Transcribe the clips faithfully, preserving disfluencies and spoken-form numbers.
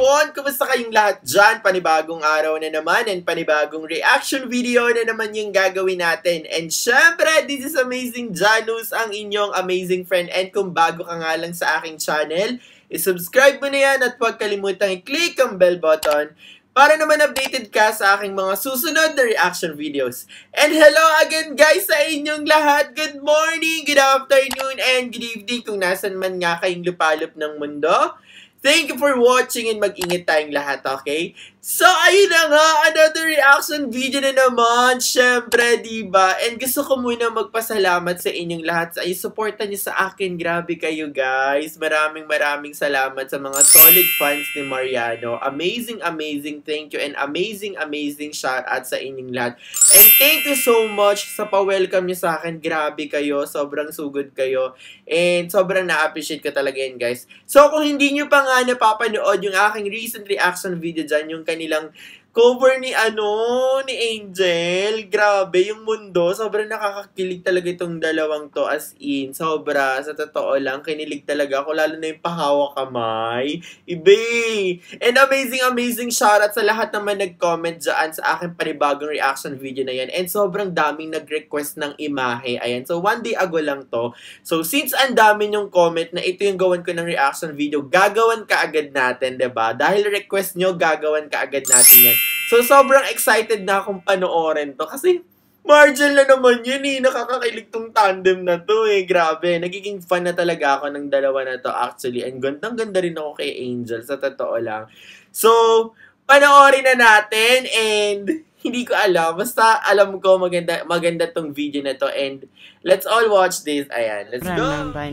hapon! Kumusta kayong lahat dyan? Panibagong araw na naman and panibagong reaction video na naman yung gagawin natin. And syempre, this is Amazing Janus, ang inyong amazing friend. And kung bago ka nga lang sa aking channel, isubscribe mo na yan at huwag kalimutang i-click ang bell button para naman updated ka sa aking mga susunod na reaction videos. And hello again guys sa inyong lahat. Good morning, good afternoon, and good evening kung nasan man nga kayong lupalop ng mundo. Thank you for watching and mag-ingat tayong lahat, okay? So, ayun na nga, another reaction video na naman. Syempre, diba? And gusto ko muna magpasalamat sa inyong lahat sa i-supportan niyo sa akin. Grabe kayo, guys. Maraming maraming salamat sa mga solid fans ni Mariano. Amazing, amazing thank you and amazing, amazing shout out sa inyong lahat. And thank you so much sa pa-welcome niyo sa akin. Grabe kayo. Sobrang sugod kayo. And sobrang na-appreciate ko talaga yan, guys. So, kung hindi niyo pa nga napapanood yung aking recent reaction video dyan, yung kanilang cover ni ano, ni Angel. Grabe, yung mundo. Sobrang nakakakilig talaga itong dalawang to, as in. Sobra, sa totoo lang, kinilig talaga ako. Lalo na yung pahawak kamay. Ibe! And amazing, amazing shoutout sa lahat naman nag-comment dyan sa aking panibagong reaction video na yan. And sobrang daming nag-request ng Imahe. Ayan. So, one day ago lang to. So, since ang dami yung comment na ito yung gawan ko ng reaction video, gagawan ka agad natin, diba? Dahil request nyo, gagawan ka agad natin yan. So, sobrang excited na akong panoorin to. Kasi, Margel na naman yun eh. Nakakakilig tong tandem na to eh. Grabe. Nagiging fan na talaga ako ng dalawa na to actually. And gandang-ganda rin ako kay Angel. Sa totoo lang. So, panoorin na natin. And, hindi ko alam. Basta, alam ko maganda, maganda tong video na to. And, let's all watch this. Ayan. Let's go.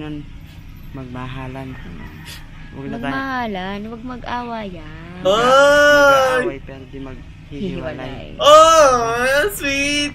Magmahalan. Magmahalan. Huwag mag-awayan. Oh! Mag-aaway pero di maghihiwalay. Oh! Sweet!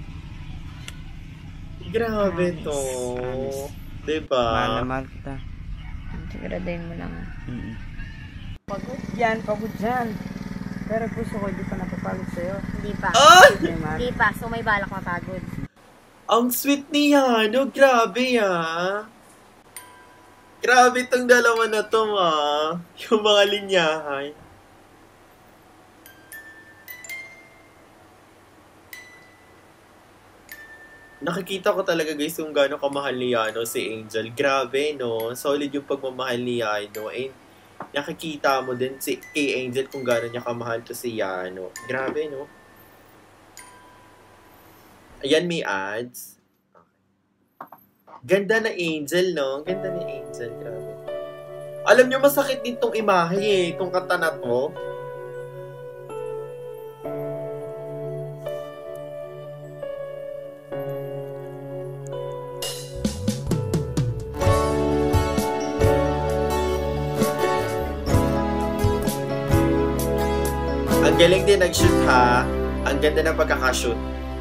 Grabe Promise. to. Promise. Diba? Mahal na mahal kita. Siguraduhin mo lang. Mm -mm. Pagod yan, pagod yan. Pero gusto ko, hindi pa napapagod sa'yo. Hindi pa. Ay! Hindi pa. So may balak mapagod. Ang sweet niya, no? Grabe ah. Grabe tong dalawa na to, ah. Yung mga linyahan. Nakikita ko talaga guys yung gano'ng kamahal ni Yano si Angel. Grabe, no? Solid yung pagmamahal ni Yano. And nakikita mo din si kay Angel kung gano'n niya kamahal to si Yano. Grabe, no? Ayan, may ads. Ganda na Angel, no? Ganda ni Angel, grabe. Alam nyo, masakit din tong Imahe eh, itong kanta na to. Ang galing din nag-shoot ha. Ang ganda ng pagkakashoot.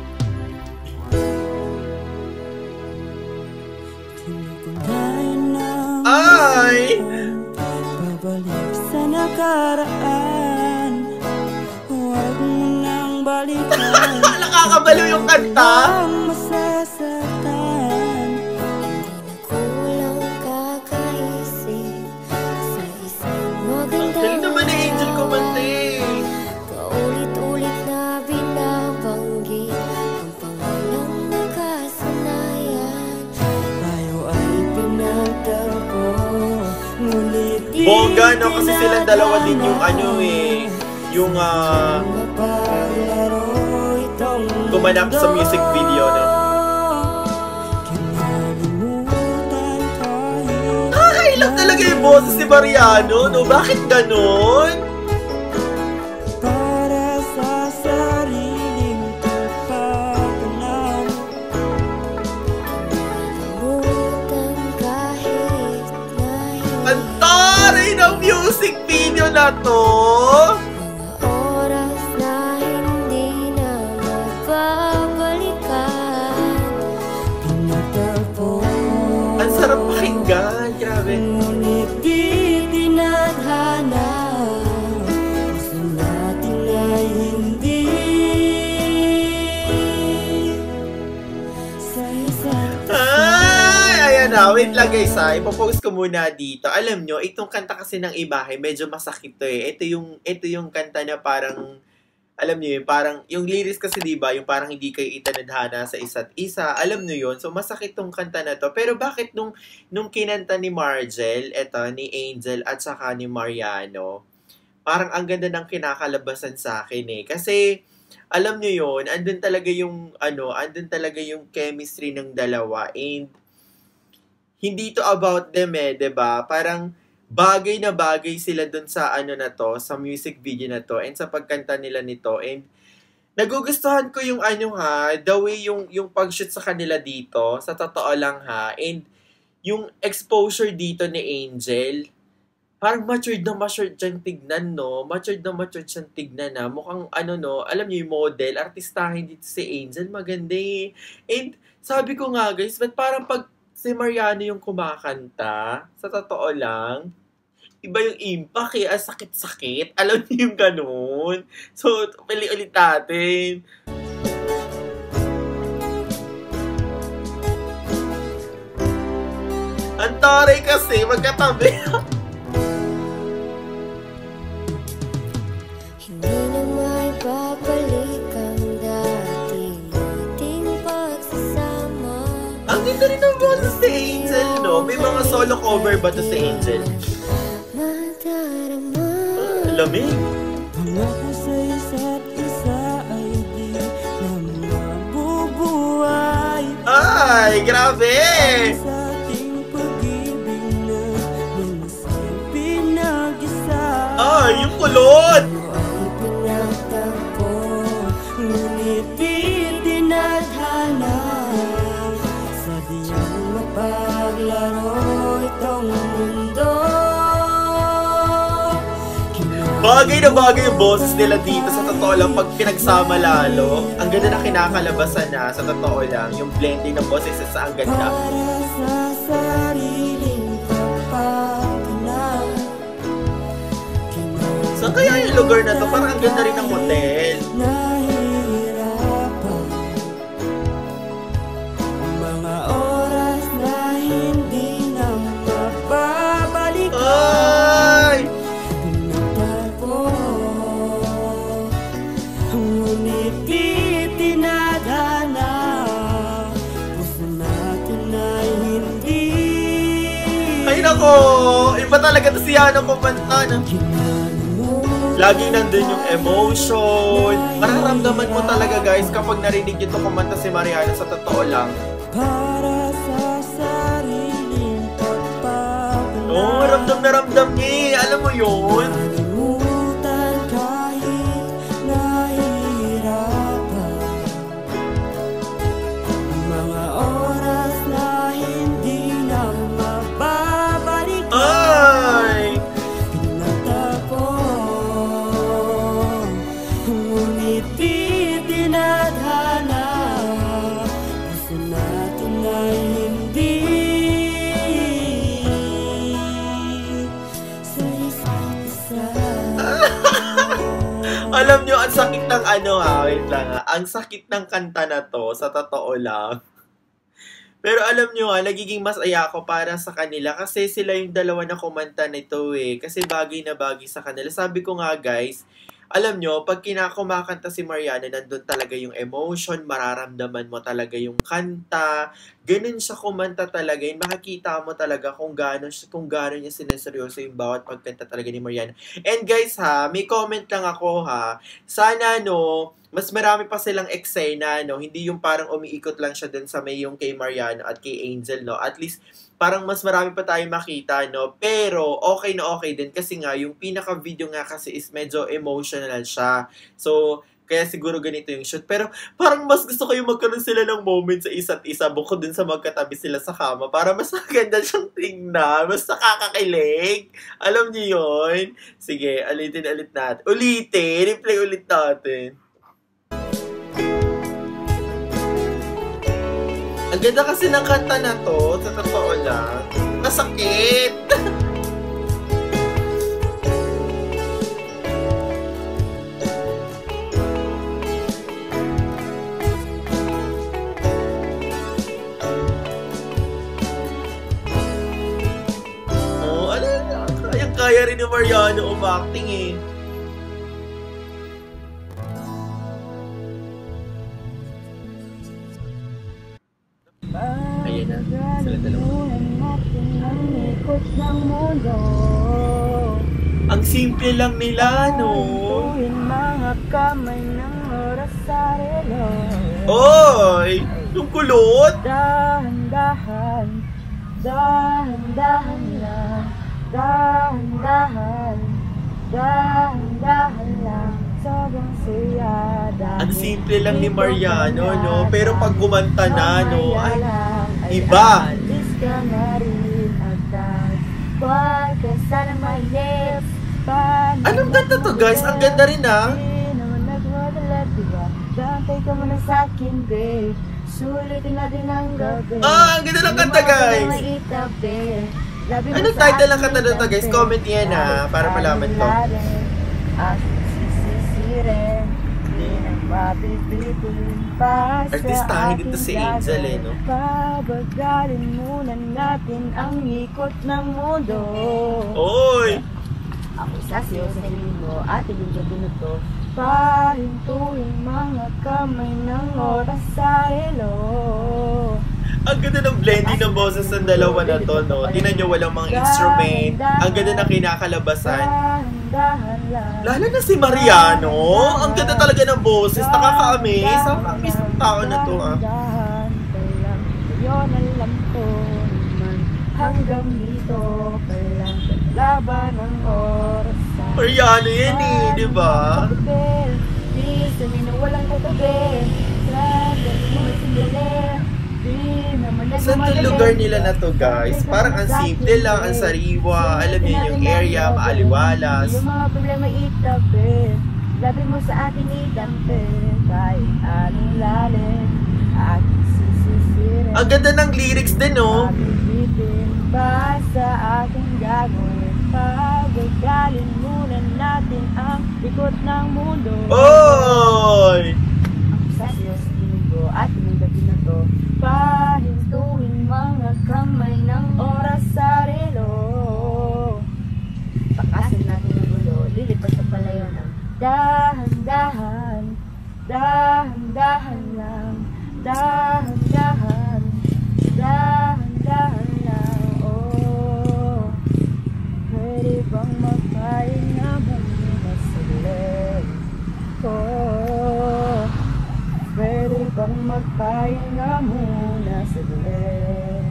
Ay! Babalik sa nakaraan, huwag mo nang balikan. Nakakabaliw yung kanta. Ang masasaktan. Hindi na kulang kakaisip sa isang magandang Galing naman ni Angel kumante. Paulit-ulit na binabanggit ang pangalang nakasanayan. Tayo ay pinagtagpo, ngunit di Bongga, no? Kasi silang dalawa din yung ano eh. Yung ah... mapaglaro itong gumanap sa music video, no? kinalimutan kahit Nakakailang talaga yung boses ni Mariano, no? Bakit ganon? para sa sariling pagpapanaw. Kalimutan kahit na Ang taray ng music video na to! mga oras na hindi na mababalikan. Pinagtagpo, Ang sarap pakinggan, grabe. ngunit di tinadhana. Gusto natin ay hindi sa isa't Ay! Ayan na, wait wait lang guys ha, ipopost ko muna dito. Alam nyo, itong kanta kasi ng Imahe, medyo masakit to eh. Ito yung, ito yung kanta na parang, alam nyo yun, parang, yung lyrics kasi diba, yung parang hindi kayo itanadhana sa isa't isa. Alam nyo yun, so masakit tong kanta na to. Pero bakit nung, nung kinanta ni Margel, eto, ni Angel at saka ni Mariano, parang ang ganda ng kinakalabasan sa akin eh. Kasi, alam nyo yun, andun talaga yung, ano, andun talaga yung chemistry ng dalawa. And, hindi to about them eh, 'di ba? Parang bagay na bagay sila dun sa ano na to, sa music video na to, and sa pagkanta nila nito. And nagugustuhan ko yung ano ha, the way yung, yung pag-shoot sa kanila dito, sa totoo lang ha. And yung exposure dito ni Angel, parang matured na matured siyang tignan, no? Matured na matured siyang tignan na. Mukhang ano, no? Alam niyo yung model, artistahin dito si Angel, maganda eh. And sabi ko nga guys, but parang pag si Mariano yung kumakanta, sa totoo lang, iba yung impact eh, ang sakit-sakit. Alam niyo yung ganun. So, pili ulit natin. Ang taray kasi, magkatabi. Hindi na may babalik ang dati nating pagsasama. Ang ganda rin ng boses si Angel, no? May mga solo cover ba to si Angel? Madarama. Ah, lamig. Pangako sa isa't isa ay di na mabubuhay. Ay, grabe! Sa ating pag-ibig na minsan pinag-isa. Ay, yung kulot! Ay pinagtagpo, ngunit di dinadhana. Sadyang mapaglaro itong mundo. Bagay na bagay yung boses nila dito, sa totoo lang, pag pinagsama lalo. Ang ganda na kinakalabasan na, sa totoo lang. Yung blending ng boses sa ang ganda. Para sa sariling kapakanan. Saan kaya yung lugar na to? Parang ang ganda rin ng hotel. Nahihirapan ang mga oras na hindi na mababalikan. Ay! Pinagtagpo, ngunit di tinadhana. Puso natin ay hindi. Ay nako! Iba talaga to si Yana kumanta na. Laging nandun yung emotion. Mararamdaman mo talaga guys kapag narinig nyo to kumanta si Mariano, sa totoo lang. Para sa sariling pagpapalang. Oo, oh, ramdam na ramdam niya eh. Alam mo yun? Kalimutan kahit nahihirapan. Ang mga oras na hindi na mababalikan. Ay! Pinagtagpo, ngunit di dinadhana. Puso natin ay hindi sa isa't isa. Alam nyo, ang sakit ng ano ha, wait lang ha. Ang sakit ng kanta na to, sa totoo lang. Pero alam nyo ha, nagiging masaya ako para sa kanila kasi sila yung dalawa na kumanta nito eh. Kasi bagay na bagay sa kanila. Sabi ko nga guys, alam nyo, pag kinakumakanta si Mariano, nandun talaga yung emotion, mararamdaman mo talaga yung kanta. Ganun siya kumanta talaga. Yung makikita mo talaga kung gaano, kung gaano niya sineseryoso yung bawat pagkanta talaga ni Mariano. And guys ha, may comment lang ako ha. Sana no, mas marami pa silang eksena, no? Hindi yung parang umiikot lang siya dun sa may yung kay Mariano at kay Angel, no? At least, parang mas marami pa tayong makita, no? Pero, okay na okay din. Kasi nga, yung pinaka-video nga kasi is medyo emotional siya. So, kaya siguro ganito yung shoot. Pero, parang mas gusto ko yung magkaroon sila ng moment sa isa't isa. Bukod din sa magkatabi sila sa kama. Para mas maganda siyang tingnan. Mas nakakakilig. Alam niyo yun? Sige, ulitin ulit natin. Ulitin! I-play ulit natin. Ang ganda kasi ng kanta na to, sa totoo lang. Masakit! ni Mariano umacting eh. Ayan na, sila dalawa. Ang simple lang nila, no? Oy! Yung kulot! Dahan-dahan, dahan-dahan lang, dahan-dahan, dahan-dahan lang, sobrang saya. Ang simple lang ni Mariano, no? Pero pag kumanta na, no? Ay, iba! Anong ganda to, guys? Ang ganda rin, ha? Bantay ka muna sa'kin, babe. Sulitin natin ang gabi. Ah, ang ganda ng kanta, guys! Anong title ng kanta na to, guys? Comment yan, ha? Para malaman ko. Artistahin dito si Angel, eh, no? Pabagalin muna natin ang ikot ng mundo. Oy! Ako sasiyo sa linggo at ibigay binuto. Pahintuin mga kamay ng oras sa ilo. Ang ganda ng blending ng boses ng dalawa na to, no? Tingnan nyo, walang mga instrument. Ang ganda ng kinakalabasan. Lalo na si Mariano. Ang ganda talaga ng boses. Nakaka-amaze. Ang amaze ng tao na to, ah. Yun alam ko naman. Hanggang dito pa lang. Laban ng oras. Mariano yan eh, di ba? Saan yung lugar nila na to, guys? Parang ang simple lang, ang sariwa. Alam niyo yung area, maaliwalas. Yung mga problema itabi. Labi mo sa akin itampi. Kahit anong lalim. Aking sisisirin. Ang ganda ng lyrics din, no? Mabibitin ba sa aking gagawin? Pagagalin muna natin ang ikot ng mundo. Oy! Ang sasiyo sa linggo at yung gabi na to. Pahintuin mga kamay ng oras sa relo. Pakasin natin ang gulo, lilipas sa palayo ng dahan-dahan, dahan-dahan lang, dahan-dahan, dahan-dahan lang. Oh, pwede bang magpahinga muna saglit? Oh, pwede bang magpahinga muna saglit?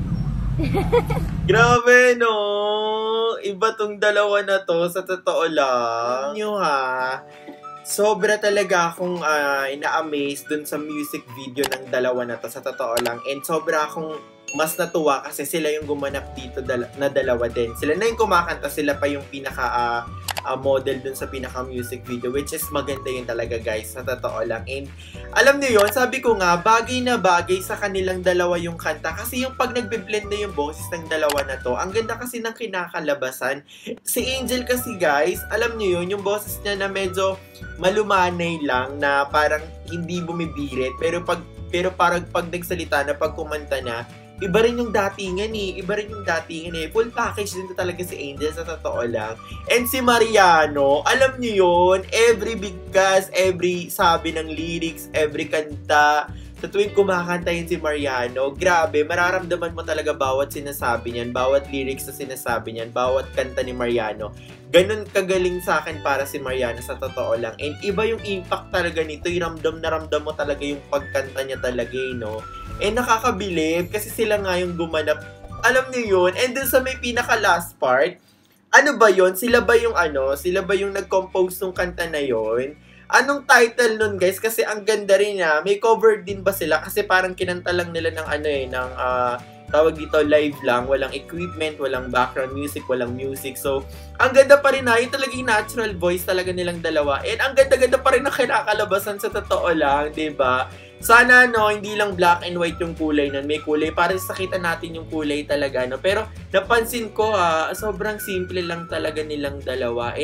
Grabe, no? Iba tong dalawa na to, sa totoo lang. Alam nyo, ha? Sobra talaga akong uh, ina-amaze dun sa music video ng dalawa na to, sa totoo lang. And sobra akong mas natuwa kasi sila yung gumanap dito dal- na dalawa din. Sila na yung kumakanta, sila pa yung pinaka uh, uh, model dun sa pinaka music video, which is maganda yun talaga, guys, sa totoo lang. And alam niyo yun, sabi ko nga, bagay na bagay sa kanilang dalawa yung kanta kasi yung pag nagbe-blend na yung boses ng dalawa na to, ang ganda kasi ng kinakalabasan. Si Angel kasi, guys, alam niyo yun, yung boses niya na medyo malumanay lang, na parang hindi bumibirit, pero pag pero parang pag nagsalita na, pag kumanta na, iba rin yung datingan eh. Iba rin yung datingan eh. Full package din talaga si Angel, sa totoo lang. And si Mariano, alam niyo yun, every bigkas, every sabi ng lyrics, every kanta, sa tuwing kumakanta yun si Mariano, grabe, mararamdaman mo talaga bawat sinasabi niyan, bawat lyrics na sinasabi niyan, bawat kanta ni Mariano. Ganun kagaling sa akin para si Mariano, sa totoo lang. And iba yung impact talaga nito, yung ramdam na ramdam mo talaga yung pagkanta niya talaga, eh, no? And nakakabilib kasi sila nga yung gumanap. Alam niyo yun? And dun sa may pinaka last part, ano ba yun? Sila ba yung ano? Sila ba yung nag-compose ng kanta na yun? Anong title nun, guys? Kasi ang ganda rin niya. May cover din ba sila? Kasi parang kinanta lang nila ng ano eh, ng uh, tawag dito, live lang. Walang equipment, walang background music, walang music. So, ang ganda pa rin na. Yung talagang natural voice talaga nilang dalawa. And ang ganda-ganda pa rin ng kinakalabasan, sa totoo lang, diba? Sana, no, hindi lang black and white yung kulay nun. May kulay para sakita natin yung kulay talaga, no? Pero napansin ko, ha, sobrang simple lang talaga nilang dalawa. And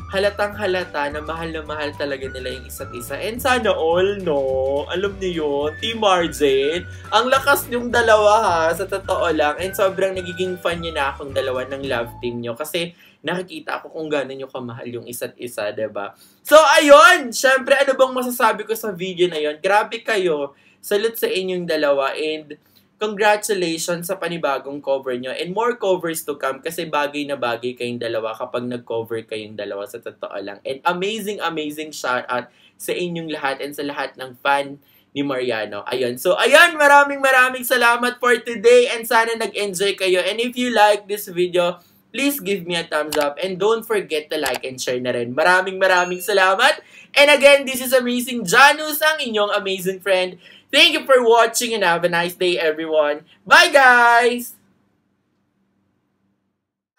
halatang halata na mahal na mahal talaga nila yung isa't isa. And sana all, no? Alam niyo yun, Team Margel. Ang lakas yung dalawa ha, sa totoo lang. And sobrang nagiging fan niyo na akong dalawa ng love team niyo. Kasi nakikita ko kung gano'n nyo kamahal yung isa't isa, diba? So, ayun! Syempre, ano bang masasabi ko sa video na yun? Grabe kayo. Salute sa inyong dalawa. And congratulations sa panibagong cover nyo. And more covers to come kasi bagay na bagay kayong dalawa kapag nag-cover kayong dalawa sa totoo lang. And amazing, amazing shout out sa inyong lahat and sa lahat ng fan ni Mariano. Ayun. So, ayun. Maraming maraming salamat for today and sana nag-enjoy kayo. And if you like this video, please give me a thumbs up and don't forget to like and share na rin. Maraming maraming salamat. And again, this is Amazing Janus, ang inyong amazing friend. Thank you for watching and have a nice day, everyone. Bye, guys!